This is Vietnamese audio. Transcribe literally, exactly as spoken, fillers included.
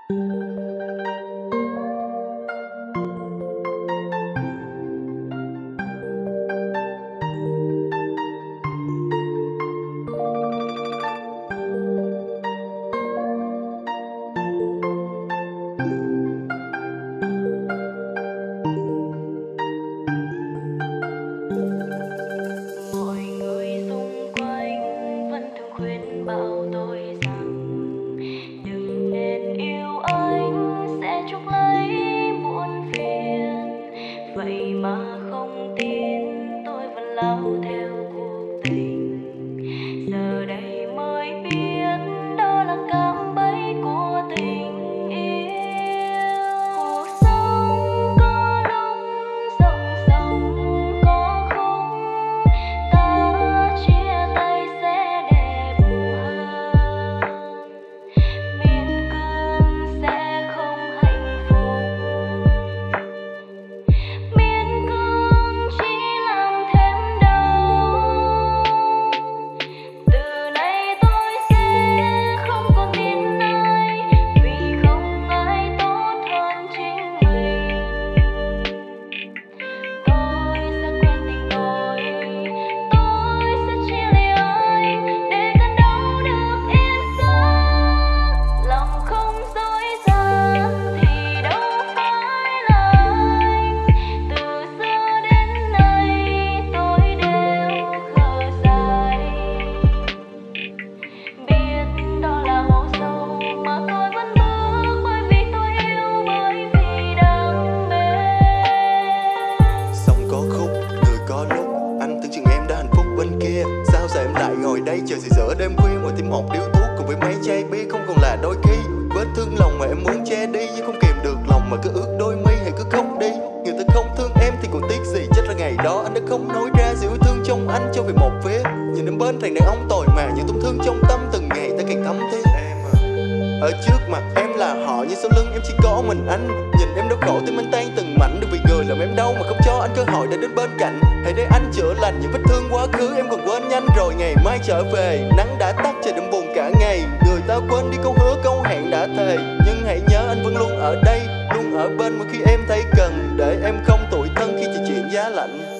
Chờ xì giữa đêm khuya ngồi thêm một điếu thuốc cùng với mấy chai bia không còn là đôi khi. Vết thương lòng mà em muốn che đi nhưng không kìm được lòng mà cứ ướt đôi mi hay cứ khóc đi. Người ta không thương em thì còn tiếc gì, chắc là ngày đó anh đã không nói ra sự yêu thương trong anh cho về một phía. Nhìn em bên thằng đàn ông tồi mà những tổn thương trong tâm từng ngày ta càng thấm thiết. Ở trước mặt em là họ nhưng sau lưng em chỉ có mình anh. Nhìn em đau khổ tim anh tan từng mảnh được vì người làm em đau mà không cho anh cơ hội để đến bên cạnh. Hãy để anh chữa lành những vết thương quá khứ em còn quên nhanh rồi ngày mai trở về. Nắng đã tắt trời đậm buồn cả ngày. Người ta quên đi câu hứa câu hẹn đã thề. Nhưng hãy nhớ anh vẫn luôn ở đây, luôn ở bên mỗi khi em thấy cần. Để em không tủi thân khi chỉ chuyện giá lạnh.